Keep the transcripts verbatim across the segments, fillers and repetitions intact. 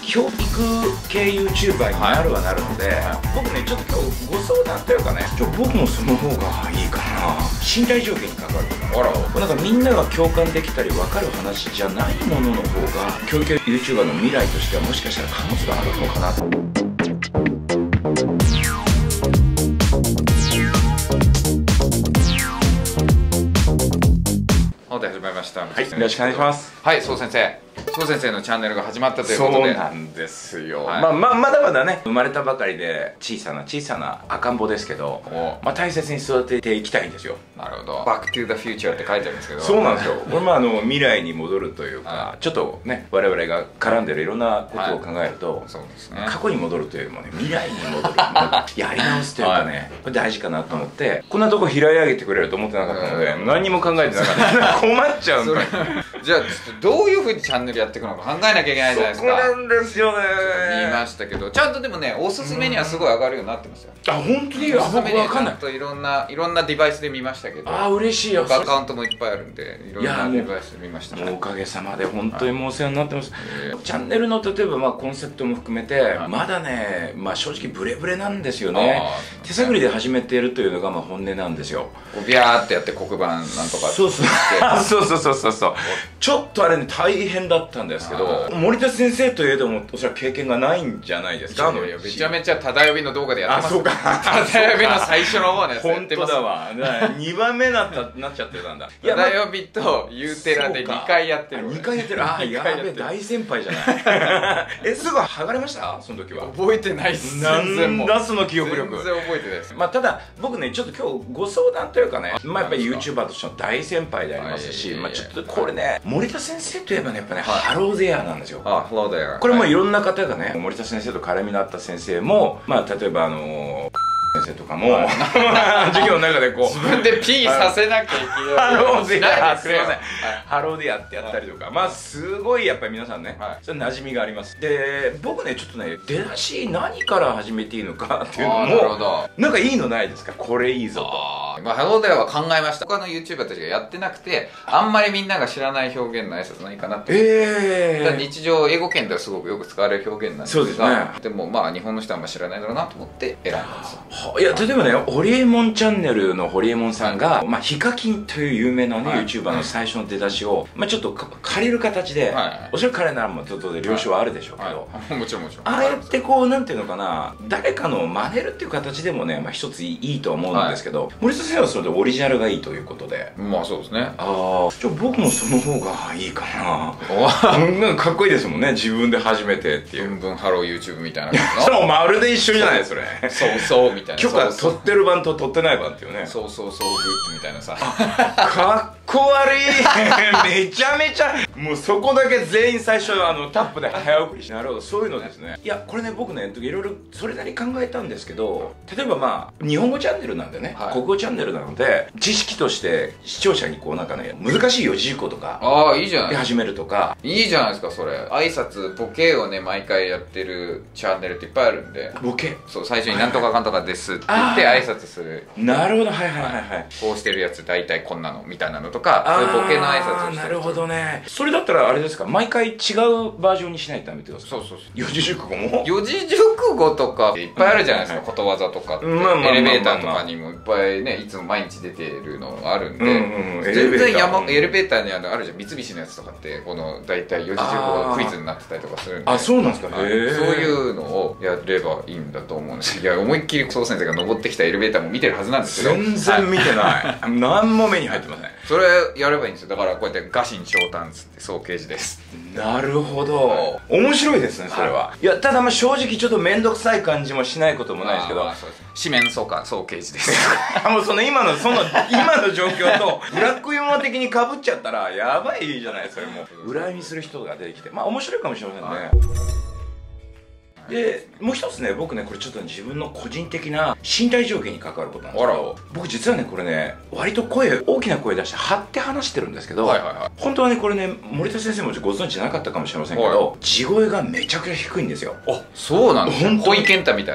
教育系 YouTuber になるはなるので、はい、僕ねちょっと今日ご相談というかね、ちょ僕もその方がいいかな、信頼条件に関わるから、あら、なんかみんなが共感できたり分かる話じゃないものの方が教育系 YouTuber の未来としてはもしかしたら可能性があるのかなと。 始まりました。 はい、よろしくお願いします。 はい、そう先生。そう先生のチャンネルが始まったということで。 そうなんですよ。はい、まあまあまだまだね、生まれたばかりで小さな小さな赤ん坊ですけど、まあ大切に育てていきたいんですよ。 なるほど。バックトゥーザフューチャーって書いてあるんですけど。 そうなんですよ。これまああの未来に戻るというか、はい、ちょっとね我々が絡んでるいろんなことを考えると、はい、そうですね。過去に戻るというよりもね未来に戻る、やり直すというかね、はい、これ大事かなと思って、はい、こんなとこ拾い上げてくれると思ってなかったので、何にも考えてなかった。困っちゃうんだ。 じゃあどういうふうにチャンネルやっていくのか考えなきゃいけないじゃないですか。 そこなんですよね。 言いましたけど、ちゃんとでもねおすすめにはすごい上がるようになってますよ。 あ、本当に？ おすすめにはちゃんといろんないろんなデバイスで見ましたけど。 あ、嬉しいよ。 アカウントもいっぱいあるんでいろんなデバイスで見ました。 もうおかげさまで本当にもうお世話になってます。チャンネルの例えばまあコンセプトも含めてまだね、まあ正直ブレブレなんですよね。手探りで始めているというのがまあ本音なんですよ。 ビャーってやって黒板なんとか。 そうそうそうそうそうそうそう。ちょっとあれね大変だったんですけど、森田先生といえどもおそらく経験がないんじゃないですか。 いやいやめちゃめちゃ忠呼びの動画でやってます。 あ、そうか。 忠呼びの最初の方ね。 本当だわ。にばんめなったなっちゃってたんだ。 忠呼びとユーテラでにかいやってる。 にかいやってる。あ、やべえ大先輩じゃない。え、すぐ剥がれました？その時は。 覚えてないっす。 全然もう。なんだその記憶力。 全然覚えてないです。 まあただ僕ねちょっと今日ご相談というかね、まあやっぱり YouTuber としての大先輩でありますし、まあちょっとこれね森田先生といえばねやっぱねハローゼアなんですよ。 あ、ハローゼア。 これもいろんな方がね森田先生と絡みのあった先生も、まあ例えばあの先生とかも授業の中でこう自分で P させなきゃいけない。 ハローディア、すみません、ハローディアってやったりとか、まあすごいやっぱり皆さんねそれ馴染みがあります。で僕ねちょっとね出だし何から始めていいのかっていうのもなんかいいのないですか？これいいぞと。 まあハローディアは考えました。他の YouTuber たちがやってなくてあんまりみんなが知らない表現の挨拶ないかなって。ええ。日常英語圏ではすごくよく使われる表現なんですが、でもまあ日本の人はあんま知らないだろうなと思って選んだんですよ。 いや例えばね、ホリエモンチャンネルのホリエモンさんが、まあ、ヒカキンという有名なね、はい、YouTuber の最初の出だしを、まあ、ちょっと借りる形で、はい、おそらく彼ならもうちょっとで了承はあるでしょうけど、 はいはい、もちろんもちろんあれってこうなんていうのかな、誰かの真似るっていう形でもね、まあ、一ついいと思うんですけど、はい、森下先生はそれでオリジナルがいいということで、 まあそうですね。 ああ、じゃあ僕もその方がいいかな。なんかかっこいいですもんね、自分で初めてっていう。 ブンブンハロー YouTube みたいな感じの。そう、まるで一緒じゃないそれ。 そうそうみたいな。 許可取ってる版と取ってない版っていうね。 そうそうそうグッズみたいなさ。 かっこ悪い。めちゃめちゃもうそこだけ全員最初あのタップで早送りして。なるほど、そういうのですね。いやこれね僕ねいろいろそれなりに考えたんですけど、例えばまあ日本語チャンネルなんでね、はい、国語チャンネルなので知識として視聴者にこうなんかね難しい四字熟語とかああいいじゃない始めるとかいいじゃないですか。それ挨拶ボケをね毎回やってるチャンネルっていっぱいあるんで。 ボケそう最初になんとかかんとかですって言って挨拶する。 なるほど、はいはいはいはい。 こうしてるやつ大体こんなのみたいなのとか、そういうボケの挨拶をしてる。 なるほどね。それだったらあれですか、毎回違うバージョンにしないとダメってことですか？ そうそうそう。 四字熟語も四字熟語とかいっぱいあるじゃないですか。ことわざとかってエレベーターとかにもいっぱいねいつも毎日出てるのがあるんで、全然山エレベーターにあるあるじゃん、三菱のやつとかってこの大体四字熟語がクイズになってたりとかするんで。 あ、そうなんですか。 そういうのをやればいいんだと思うんです。いや思いっきりそう先生が登ってきたエレベーターも見てるはずなんですけど全然見てない。何も目に入ってません。 それやればいいんですよ。だからこうやって臥薪嘗胆つって総形字です。 なるほど、面白いですねそれは。いやただまあ正直ちょっと面倒くさい感じもしないこともないですけど、 四面楚歌総形字です。 もうその今のその今の状況とブラックユーモア的にかぶっちゃったらやばいじゃない。それも裏読みする人が出てきてまあ面白いかもしれませんね。でもう一つね僕ねこれちょっと自分の個人的な身体条件に関わることなんですけど、僕実はねこれね割と声大きな声出して張って話してるんですけど、本当はねこれね森田先生もご存知なかったかもしれませんけど、地声がめちゃくちゃ低いんですよ。 あ、そうなんですね。小池健太みたいだ。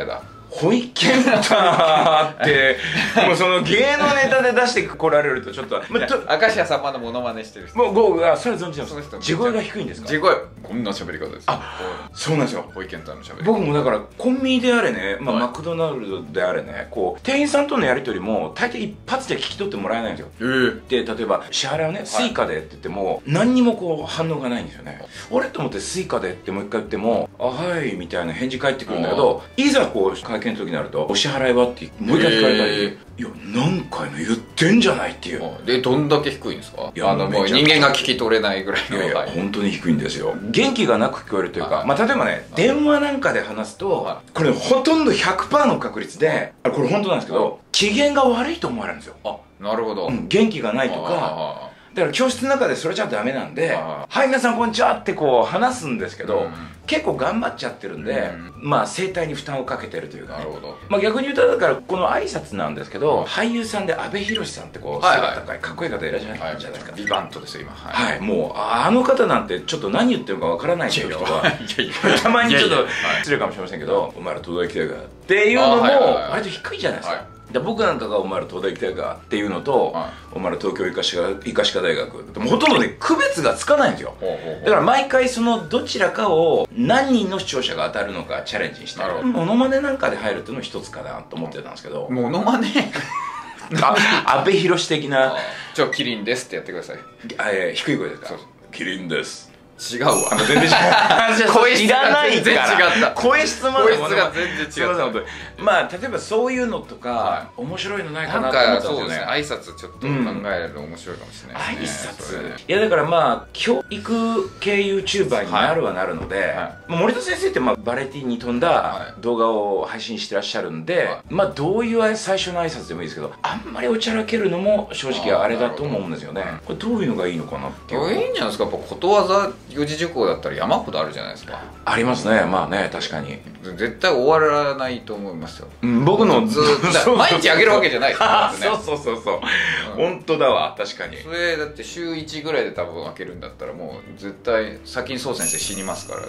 ホイケンタってもうその芸能ネタで出してこられるとちょっと明石家さんまのモノマネしてる人、 もうゴーがそれは存じます。地声が低いんですか？ 地声こんな喋り方です。 あ、そうなんですよ。 ホイケンタの喋り方。 僕もだからコンビニであれね、まあマクドナルドであれね、こう店員さんとのやり取りも大抵一発で聞き取ってもらえないんですよ。えー、で例えば支払いをね、スイカでって言っても何にもこう反応がないんですよね。あれと思ってスイカでってもう一回言っても「あはい」みたいな返事返ってくるんだけど、いざこう会見の時になると「お支払いは?」ってもう一回聞かれたり、えー、いや何回も言ってんじゃないっていう。 でどんだけ低いんですか？いやあのもう人間が聞き取れないぐらいの。 いやいや本当に低いんですよ。元気がなく聞こえるというか、まあ例えばね電話なんかで話すとこれほとんど ひゃくパーセント の確率で、これ本当なんですけど機嫌が悪いと思われるんですよ。 あ、なるほど、うん、 元気がないとか。だから教室の中でそれじゃダメなんで「はい皆さんこんにちは」ってこう話すんですけど、うん、結構頑張っちゃってるんで、うん、まあ声帯に負担をかけてるというか、ね、なるほど。まあ逆に言うとだからこの挨拶なんですけど、うん、俳優さんで阿部寛さんってこう背が高いかっこいい方いらっしゃるじゃないですか。 ビバントですよ今。 はい、はい、もうあの方なんてちょっと何言ってるかわからないっていう人はたまにちょっと失礼かもしれませんけど「お前ら東大来てるか」っていうのも割と低いじゃないですか。で僕なんかが「お前ら東大行きたいか」っていうのと「はい、お前ら東京医科歯科医科歯科大学」でもほとんどね区別がつかないんですよ。だから毎回そのどちらかを何人の視聴者が当たるのかチャレンジしてモノマネなんかで入るっていうのも一つかなと思ってたんですけど。 モノマネ阿部寛的な 「じゃあキリンです」ってやってください。 え低い声ですか？キリンです。 違うわ。 全然違う。声質いらないから。 全然違った。 声質までもが全然違う。 まあ例えばそういうのとか面白いのないかなと思ったんですよね。 挨拶ちょっと考えるの面白いかもしれないですね。 挨拶。いやだからまあ教育系 YouTuber になるはなるので、森田先生ってまあバラエティに富んだ動画を配信してらっしゃるんで、まあどういう最初の挨拶でもいいですけど、あんまりおちゃらけるのも正直あれだと思うんですよね。これどういうのがいいのかなっていう。 いいんじゃないですか。やっぱことわざ四字熟語だったら山ほどあるじゃないですか。 ありますね。まあね、確かに絶対終わらないと思いますよ。 僕のずっと毎日あげるわけじゃないですか。 そうそうそうそう、本当だわ。確かにそれだって週いちぐらいで多分開けるんだったらもう絶対先にそう先生死にますから。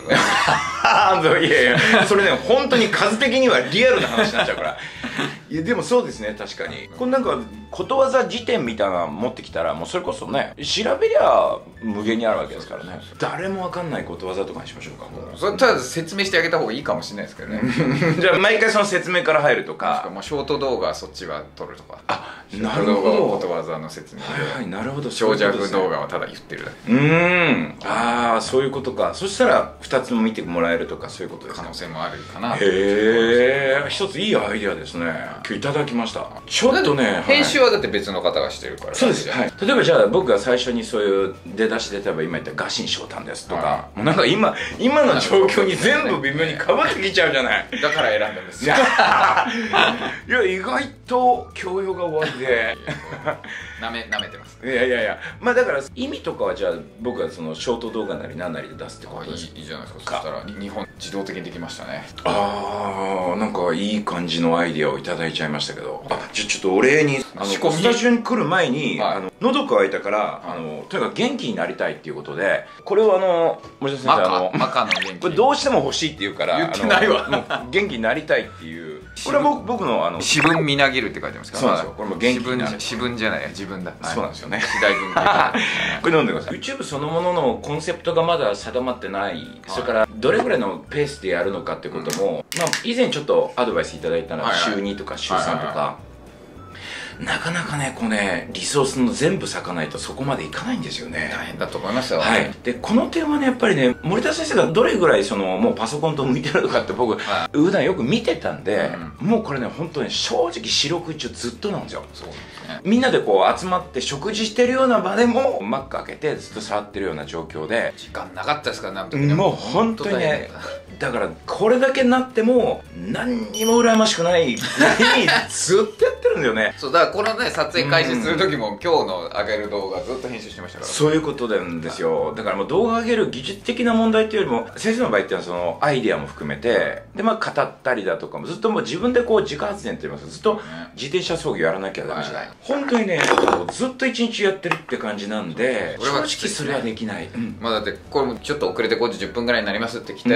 いやいやそれね本当に数的にはリアルな話になっちゃうから。いやでもそうですね、確かにこれなんかことわざ辞典みたいなの持ってきたらもうそれこそね調べりゃ無限にあるわけですからね。誰もわかんないことわざとかにしましょうか。 それただ説明してあげた方がいいかもしれないですけどね。 じゃあ毎回その説明から入るとか、 まあショート動画そっちは撮るとか。 あ、なるほど。 ことわざの説明で、 はい、なるほど。 長尺動画はただ言ってるだけ。 うーん、ああそういうことか。そしたらふたつも見てもらえるとかそういうことですか。 可能性もあるかな。 へえ、一ついいアイデアですね。今日いただきました。ちょっとね編集はだって別の方がしてるから。 そうです。はい。例えばじゃあ僕が最初にそういう出だしで例えば今言った「ガシン翔太です」とか、もうなんか今今の状況に全部微妙にかぶってきちゃうじゃない。 だから選んだんです。いや意外と教養が終わりでなめなめてます。 いやいやいや、まあだから意味とかはじゃあ僕はそのショート動画なり何なりで出すってことです。 いいじゃないですか。そしたら日本自動的にできましたね。 ああ、なんかいい感じのアイディアをいただいちゃいましたけど、あ、じゃあちょっとお礼にあのスタジオに来る前に、はい、あの喉乾いたから、はい、あのとにかく元気になりたいっていうことで、これをあの森田先生、あのマカの元気、 これどうしても欲しいって言うから言ってないわ。 もう元気になりたいっていう。これは僕僕のあの私分みなぎるって書いてますから。 そうなんですよ。これも元気になる。 私分じゃない、自分だ。 そうなんですよね。 次第分。 これ飲んでください。YouTube そのもののコンセプトがまだ定まってない。それからどれぐらいのペースでやるのかってことも、まあ以前ちょっとアドバイスいただいたのは週にとか週さんとか。なかなかね、こうね、リソースの全部割かないとそこまでいかないんですよね。 大変だと思いますよ。 はい。で、この点はね、やっぱりね、森田先生がどれぐらいその、もうパソコンと向いてるのかって僕、はい、普段よく見てたんで、うん、もうこれね、本当に正直四六時中ずっとなんですよ。そうですね。みんなでこう集まって食事してるような場でも、マック開けてずっと触ってるような状況で。 時間なかったですから、なんともう本当にね、だからこれだけなっても何にも羨ましくないずっとやってるんだよね。 そうだからこのね撮影開始する時も、うん、今日の上げる動画ずっと編集してましたから。 そういうことなんですよ。だからもう動画上げる技術的な問題っていうよりも先生の場合っていうのはそのアイディアも含めてでまあ語ったりだとかもずっともう自分でこう自家発電って言いますかずっと自転車操業やらなきゃダメじゃない。本当にねずっと一日やってるって感じなんで正直それはできない。 まあだってこれもちょっと遅れてごじじゅっぷんぐらいになりますって来た時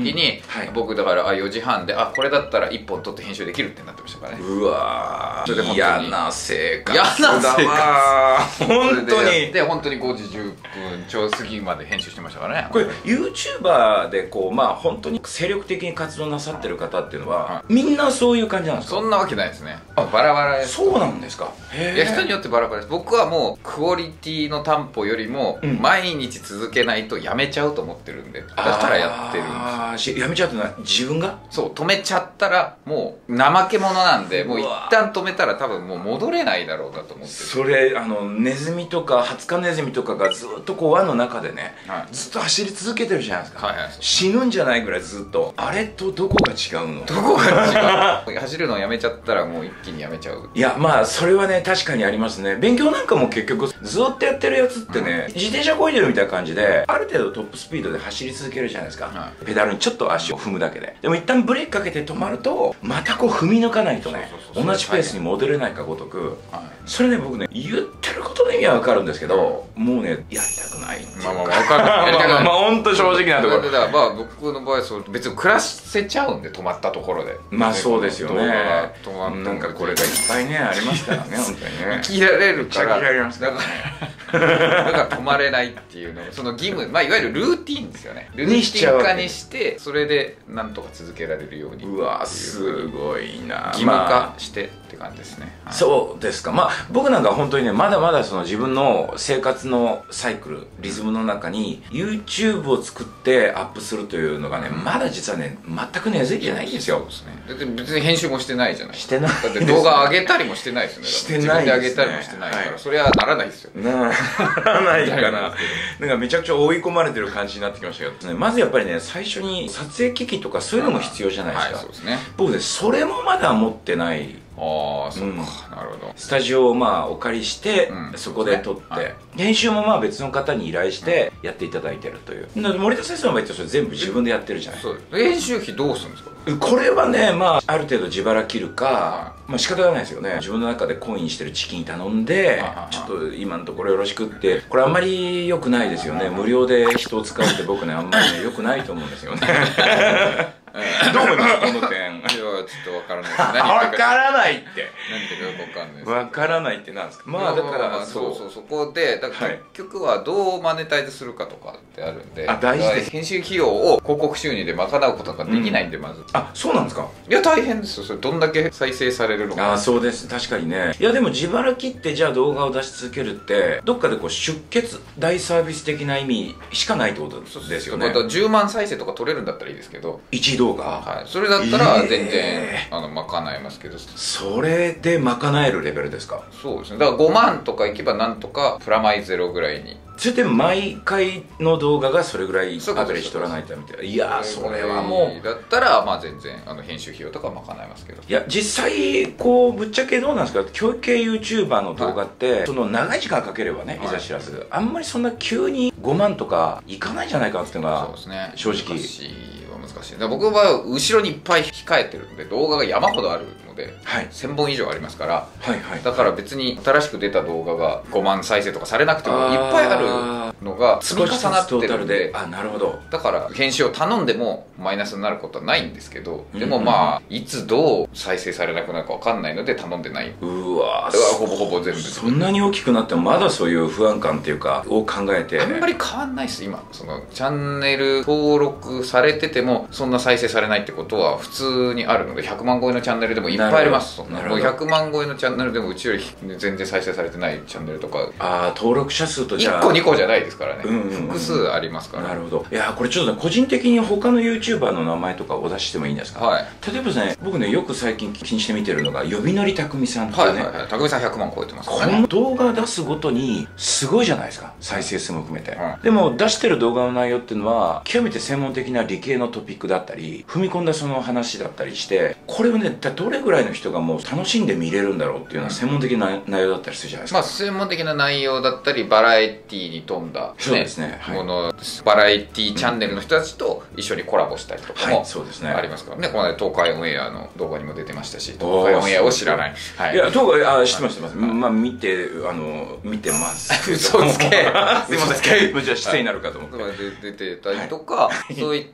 時に、うんはい、僕だからあよじはんであこれだったらいっぽん撮って編集できるってなってましたからね。 うわー嫌な生活嫌な生活本当にで本当にごじじゅっぷんちょう過ぎまで編集してましたからね。 これ YouTuber でこうまあ本当に精力的に活動なさってる方っていうのは、はい、みんなそういう感じなんですか？ そんなわけないですね。バラバラです。 そうなんですか？ へいや人によってバラバラです。僕はもうクオリティの担保よりも、うん、毎日続けないとやめちゃうと思ってるんで、だからやってるんですよ。 ああやめちゃうってのは自分が？ そう止めちゃったらもう怠け者なんで、もう一旦止めたら多分もう戻れないだろうかと思ってる。 それあのネズミとかハツカネズミとかがずっとこう輪の中でね、はい、ずっと走り続けてるじゃないですか、はいはい、死ぬんじゃないぐらいずっと。あれとどこが違うの？ どこが違う走るのをやめちゃったらもう一気にやめちゃう。 いやまあそれはね確かにありますね。勉強なんかも結局ずっとやってるやつってね、うん、自転車こいでるみたいな感じである程度トップスピードで走り続けるじゃないですか、はい、ペダルにちょっと足を踏むだけで。でも一旦ブレーキかけて止まるとまたこう踏み抜かないとね同じペースに戻れないかごとく、はい、それね僕ね言ってることの意味は分かるんですけど、もうねやりたくないっていうか、まあまあ分かるやりたくないまあ本当正直なところだからまあ僕の場合はそう別に暮らせちゃうんで止まったところで。 まあそうですよね。 止まったなんかこれがいっぱいねありますからね本当にね生きられるから生きられますからねだから止まれないっていうのその義務、まあいわゆるルーティンですよね。ルーティン化にしてそれでなんとか続けられるように。 うわすごいな。 義務化してって感じですね、 まあ、そうですか。まあ僕なんか本当にねまだまだその自分の生活のサイクルリズムの中に YouTube を作ってアップするというのがね、うん、まだ実はね全く根付いてないんですよ。そうですね。だって別に編集もしてないじゃない。 してない。 だって動画上げたりもしてないですよね。 してないですね。 自分で上げたりもしてないから、はい、それはならないですよ。 ならないかな。なんかめちゃくちゃ追い込まれてる感じになってきましたけど、ね、まずやっぱりね最初に撮影機器とかそういうのも必要じゃないですか、はい、そうですね。僕ねそれもまだ持ってない。 ああ、そうか、うん、なるほど。 スタジオをまあお借りして、うん、そこで撮って、はい、編集もまあ別の方に依頼してやっていただいてるという。だって森田先生の場合ってそれ全部自分でやってるじゃない。 そう編集費どうするんですか？ これはねまあある程度自腹切るか、はい、まあ仕方がないですよね。自分の中でコインしてるチキン頼んで、はい、ちょっと今のところよろしくって。これあんまり良くないですよね。無料で人を使うって僕ねあんまりね良くないと思うんですよねどう思いますこの点？いやちょっとわからないです。わからないって何言ってるかわかんないです。 わからないってなんですか？まあだからそうそうそこでだから結局はどうマネタイズするかとかってあるんで、あ大事です。編集費用を広告収入で賄うことができないんでまず。 あそうなんですか？ いや大変ですよ。それどんだけ再生されるのか。 あそうです確かにね。いやでも自腹切ってじゃあ動画を出し続けるってどっかでこう出血大サービス的な意味しかないってことですよね。 じゅうまん再生とか取れるんだったらいいですけどいち動画はいそれだったら全然、えー、あの賄えますけど。 それで賄えるレベルですか？ そうですね。だからごまんとかいけばなんとかプラマイゼロぐらいに。 それで毎回の動画がそれぐらいアベレージ取らないとみたいな。いやーそれはもうだったらまあ全然あの編集費用とか賄えますけど。 いや実際こうぶっちゃけどうなんですか？教育系 YouTuber の動画って、はい、その長い時間かければねいざ知らず、はい、あんまりそんな急にごまんとかいかないんじゃないかっていうのがそうですね正直。難しいは難しい。だから僕の場合は後ろにいっぱい控えてるんで動画が山ほどあるので、はい、せんぼん以上ありますから、はいはい、だから別に新しく出た動画がごまん再生とかされなくてもいっぱいあるのが積み重なってるんで、 あなるほど。だから編集を頼んでもマイナスになることはないんですけど、でもまあいつどう再生されなくなるか分かんないので頼んでない。 うわーほぼほぼ全部。 そんなに大きくなってもまだそういう不安感っていうかを考えてあんまり変わんないです今。そのチャンネル登録されててもそんな再生されないってことは普通にあるので、ひゃくまん超えのチャンネルでもいっぱいあります。そんなもうひゃくまん超えのチャンネルでもうちより全然再生されてないチャンネルとか。 ああ登録者数とじゃあいっこにこじゃないですからね、うんうんうん、複数ありますから。 なるほど。いやこれちょっとね個人的に他の YouTuber の名前とかお出ししてもいいんですか？はい。例えばね僕ねよく最近気にして見てるのが呼び乗りたくみさんっていうね、はいはいはい、 たくみさんひゃくまん超えてますからね。この動画出すごとにすごいじゃないですか再生数も含めて、はい、でも出してる動画の内容っていうのは極めて専門的な理系のトピックだったり踏み込んだその話だったりして、これをねどれぐらいの人がもう楽しんで見れるんだろうっていうのは専門的な内容だったりするじゃないですか。 まあ専門的な内容だったりバラエティーに富んだ、ね、 そうですね、はい、 ものバラエティーチャンネルの人たちと一緒にコラボしたりとかもありますからね。この間東海オンエアの動画にも出てましたし、東海オンエアを知らない、はい、いや東海あ知ってます知ってます、はい、まあ見てあの見てます嘘つけすいませんじゃあ失礼になるかと思って、 はい、出てたりとか、はい、そういったもの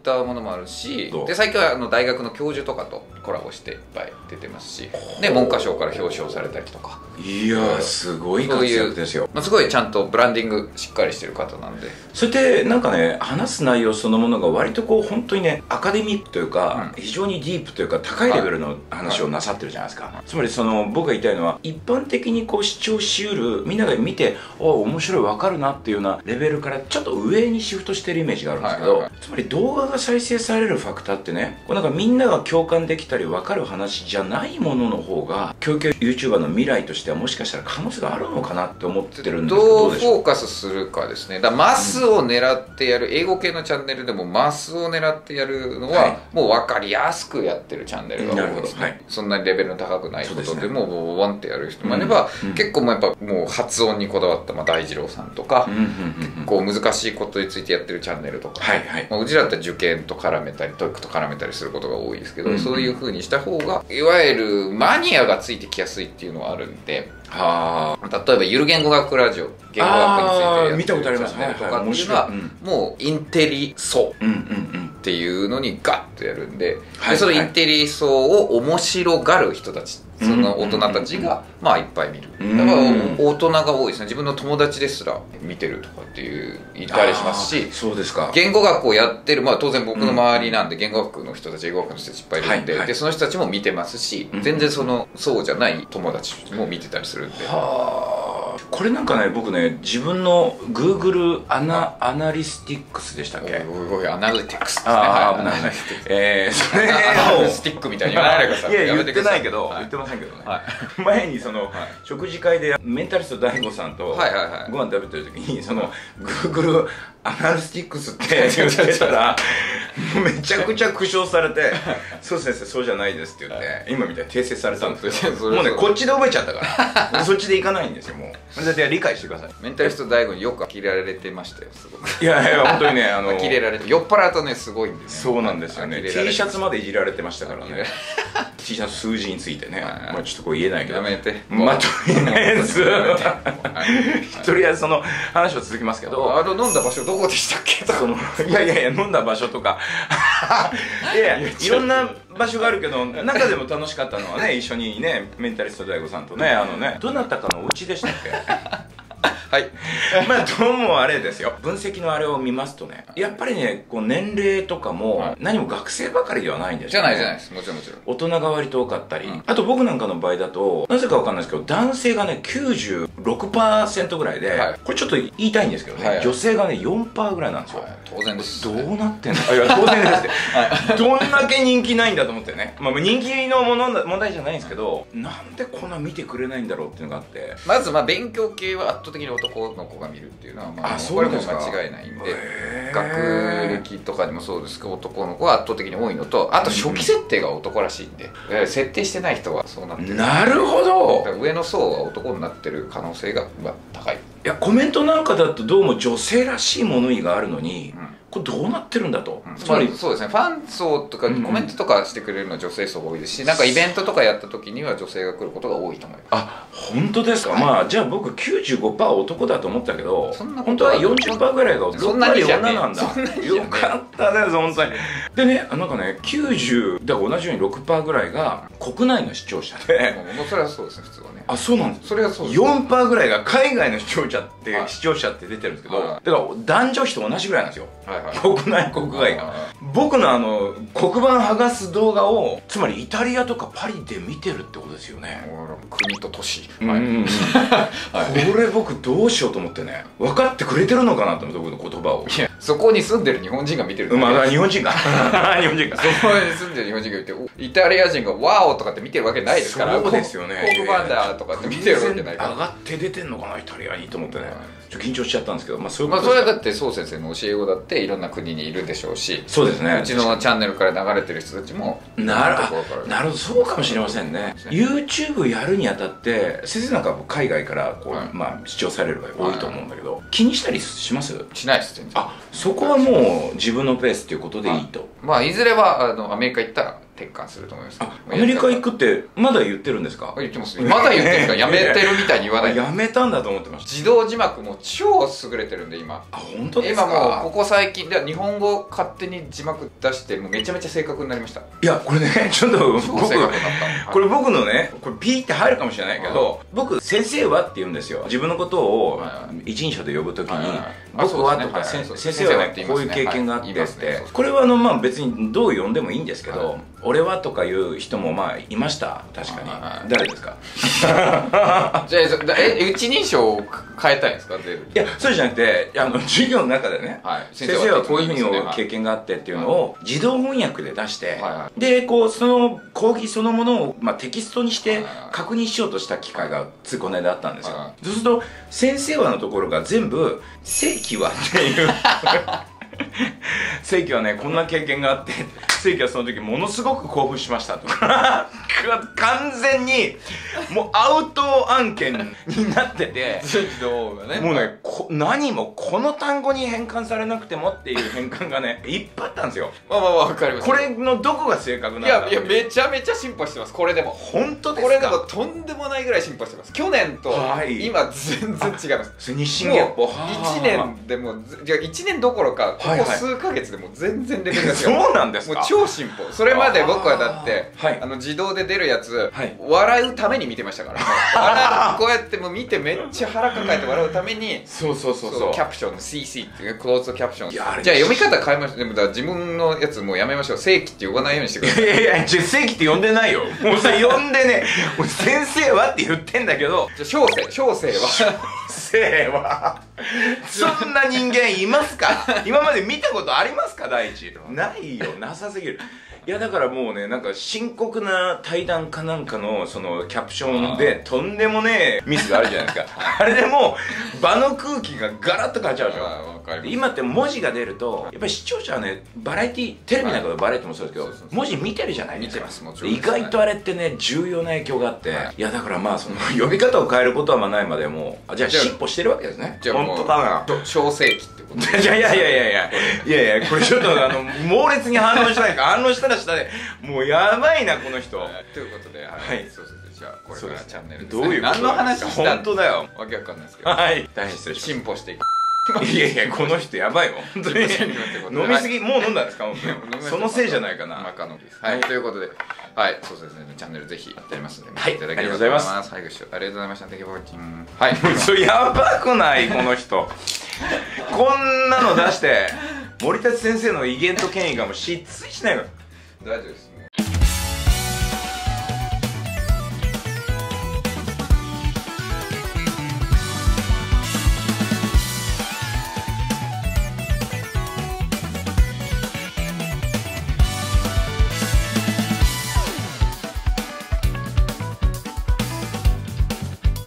もあるし、で最近はあの大学の教授とかとコラボしていっぱい出てますし、で文科省から表彰されたりとか、 いやーすごい活躍ですよ。 まあ、すごいちゃんとブランディングしっかりしてる方なんで、 それでなんかね話す内容そのものが割とこう本当にねアカデミックというか、うん、非常にディープというか高いレベルの話をなさってるじゃないですか、はいはい、つまりその僕が言いたいのは一般的にこう視聴しうるみんなが見てあ面白い分かるなっていうようなレベルからちょっと上にシフトしてるイメージがあるんですけど、はいはいはい、つまり動画が再生されるファクターってねこうなんかみんなが共感できたり分かる話じゃないものの方が教育 YouTuber の未来としてはもしかしたら可能性があるのかなって思ってるんですけど、 どうフォーカスするかですね。だからマスを狙ってやる、うん、英語系のチャンネルでもマスを狙ってやるのは、はい、もう分かりやすくやってるチャンネルが多いですね、はい、そんなにレベルの高くないことでももうワンってやる人もいれば、うん、結構もうやっぱもう発音にこだわった、まあ、大二郎さんとか、うん、結構難しいことについてやってるチャンネルとか、はいはい、まあ、うちらだったら受験と絡めたりトイックと絡めたりすることが多いですけど、うん、そういう風にした方がいわゆるマニアがついてきやすいっていうのはあるんで、はあ、例えばゆる言語学ラジオ、言語学についてやってるチャンネルとかっていうのはもうインテリ層っていうのにガッとやるんで、でそのインテリ層を面白がる人たち、その大人たちがまあいっぱい見る。だから大人が多いですね。自分の友達ですら見てるとかっていういたりしますし、 そうですか。 言語学をやってる、まあ当然僕の周りなんで言語学の人たち、英語学の人たちいっぱいいるんで、でその人たちも見てますし、全然そのそうじゃない友達も見てたりするんで。はあ。これなんかね僕ね自分の Google アナアナリスティックスでしたっけ？ アナリティクスですね。 ああ危ないね。ええそれアナリスティックみたいに言わないでください。 いや言ってないけど言ってませんけどね。前にその食事会でメンタリスト ダイゴ さんとご飯食べてる時にその Google アナリスティックスって言ってたらめちゃくちゃ苦笑されて「そう先生そうじゃないです」って言って今みたいに訂正されたんですけど、もうねこっちで覚えちゃったからそっちでいかないんですよ。もうだって理解してください。 メンタリスト ダイゴ によく呆れられてましたよ、すごく。 いやいや本当にねあの呆れられて酔っ払うとねすごいんですよ。そうなんですよね。 T シャツまでいじられてましたからね。T シャツ数字についてね、まあちょっとこう言えないけど、 やめて、 まあとりあえずとりあえずその話を続きますけど、 あの飲んだ場所どこでしたっけ？ そのいやいやいや飲んだ場所とかいやいやいろんな場所があるけど中でも楽しかったのはね一緒にねメンタリスト ダイゴ さんとねあのねどなたかのお家でしたっけ？はい、まあどうもあれですよ、分析のあれを見ますとねやっぱりねこう年齢とかも何も学生ばかりではないんですよね。じゃないじゃないです、もちろんもちろん大人が割と多かったり、うん、あと僕なんかの場合だとなぜかわかんないですけど男性がね きゅうじゅうろくパーセント ぐらいで、はい、これちょっと言いたいんですけどね、はいはい、女性がね よんパーセント ぐらいなんですよ、はい、 当然です、 ね、どうなってんのいや当然ですって、はい、どんだけ人気ないんだと思ってね、まあ、人気のもの問題じゃないんですけど、なんでこんな見てくれないんだろうっていうのがあって、 まずまあ勉強系は圧倒的に男の子が見るっていうのはまあこれも間違いないんで、学歴とかにもそうですけど男の子は圧倒的に多いのと、あと初期設定が男らしいんで、うん、設定してない人はそうなってる。 なるほど。 上の層は男になってる可能性が高い。 いやコメントなんかだとどうも女性らしい物言いがあるのに、うん、これどうなってるんだと、 うん、つまりそうですね、ファン層とかコメントとかしてくれるのは女性層が多いですし、うん、なんかイベントとかやった時には女性が来ることが多いと思います。 あ、本当ですか、はい、まあじゃあ僕 きゅうじゅうごパーセント 男だと思ったけど本当は よんじゅっパーセント ぐらいがそんなに女なんだ。よかったです本当に。でねなんかねきゅうじゅうだから同じように ろくパーセント ぐらいが国内の視聴者でもうそれはそうですね普通はね。 あ、そうなんです。 それはそうです。 よんパーセント ぐらいが海外の視聴者って、はい、視聴者って出てるんですけど、はい、だから男女比と同じぐらいなんですよ、はいはい、国内国外が。僕のあの黒板剥がす動画をつまりイタリアとかパリで見てるってことですよね。 国と都市、 うんうん、はい、これ僕どうしようと思ってね分かってくれてるのかなと思って僕の言葉を。 いやそこに住んでる日本人が見てる。 まあ日本人か日本人かそこに住んでる日本人が見てイタリア人がワオとかって見てるわけないですから。 そうですよね。 黒板だとかって見てるわけないから。 上がって出てんのかなイタリアにと思ってね、ちょっと緊張しちゃったんですけど、まあそういうことです。まあそれはだって宋先生の教え子だっていろんな国にいるでしょうし。 そうですね。 うちのチャンネルから流れてる人たちもなるほどなるほどそうかもしれませんね。 YouTube やるにあたって先生なんか海外からこう、はい、まあ視聴される場合多いと思うんだけど、はい、気にしたりします？ しないです全然。 あ、そこはもう自分のペースっていうことでいいと。 まあいずれはあのアメリカ行ったら転換すると思います。 アメリカ行くってまだ言ってるんですか？ 言ってます。まだ言ってるんですか？やめてるみたいに言わない。 やめたんだと思ってました。 自動字幕も超優れてるんで今。 あ、本当ですか？ 今もうここ最近で日本語勝手に字幕出してもうめちゃめちゃ正確になりました。 いやこれねちょっと僕超正確になった。 これ僕のねこれピーって入るかもしれないけど、僕先生はって言うんですよ。自分のことを一人称で呼ぶときに僕はとか先生はねこういう経験があってって、これはあのまあ別にどう呼んでもいいんですけど、俺はとかいう人もまあいました。確かに。誰ですか？ じゃあえ一人称を変えたいんですか？いやそうじゃなくて、あの授業の中でね、先生はこういうふうに経験があってっていうのを自動翻訳で出して、でこうその講義そのものをまあテキストにして確認しようとした機会がついこの間あったんですよ。そうすると先生はのところが全部正規はっていう正規はねこんな経験があって、正規はその時ものすごく興奮しましたとか完全にもうアウト案件になっててもうねこ何もこの単語に変換されなくてもっていう変換がねいっぱいあったんですよ。 まあまあわかります。 これのどこが正確なんだろう。 いやいやめちゃめちゃ進歩してます。これでも本当ですか？ これでもとんでもないぐらい進歩してます。去年と今全然違います。 日進月歩。 いちねんでもじゃいちねんどころかここ数ヶ月でも全然レベルが違う。 そうなんですか？ もう超進歩。それまで僕はだってあの自動で出るやつ笑うために見てましたから。こうやってもう見てめっちゃ腹抱えて笑うために、 そうそうそうそうキャプション シーシー っていうクローズドキャプション。じゃあ読み方変えましょう。でもだから自分のやつもうやめましょう。正規って呼ばないようにしてください。 いやいや正規って呼んでないよ。もうそれ呼んでね、もう先生はって言ってんだけど、 じゃあ小生小生は小生はそんな人間いますか？今まで見たことありますか？第一ないよ、なさすぎる。いやだからもうね、なんか深刻な対談かなんかのそのキャプションでとんでもねえミスがあるじゃないですか。あれでもう場の空気がガラッと変わっちゃうでしょ。今って文字が出るとやっぱり視聴者はね、バラエティテレビなんかのバラエティもそうですけど文字見てるじゃないですか。 見てます、もちろん。 意外とあれってね重要な影響があって、いやだからまあその呼び方を変えることはまあないまでもう、じゃあ進歩してるわけですね。本当かな。 小世紀ってこと。 いやいやいやいやいやいやいや、これちょっとあの猛烈に反応したいか、反応したらしたでもうやばいなこの人。 ということで、はい、そうそうじゃあこれからチャンネルどういう何の話した本当だよ。 わけわかんないですけど、 はい、大変失礼しました。 進歩していく。 いやいやこの人やばいもん本当に。飲みすぎ、もう飲んだんですか？そのせいじゃないかな。 はい、ということで、はい、そうですね、チャンネルぜひやっておりますので見ていただければと思います。ありがとうございました。ありがとうございました。はい、 それやばくないこの人。こんなの出して森立先生の威厳と権威がもう失墜しないの。 大丈夫です。